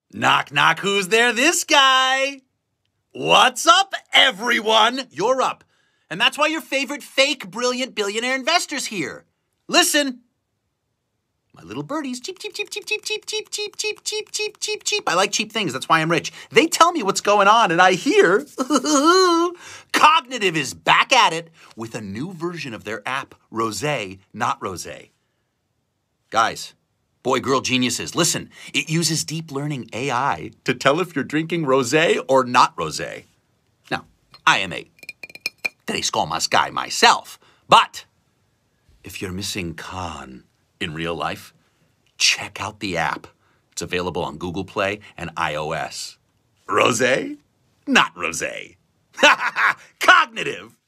Knock, knock, who's there? This guy. What's up, everyone? You're up. And that's why your favorite fake, brilliant billionaire investor's here. Listen. My little birdies, cheep, cheep, cheep, cheep, cheep, cheep, cheep, cheep, cheep, cheep, cheep, cheep, cheep. I like cheap things. That's why I'm rich. They tell me what's going on, and I hear Cognitiv is back at it with a new version of their app, Rosé, not Rosé. Guys, boy, girl geniuses, listen. It uses deep learning AI to tell if you're drinking rosé or not rosé. Now, I am a tres comas guy myself, but if you're missing con in real life, check out the app. It's available on Google Play and iOS. Rosé, not rosé. Cognitiv.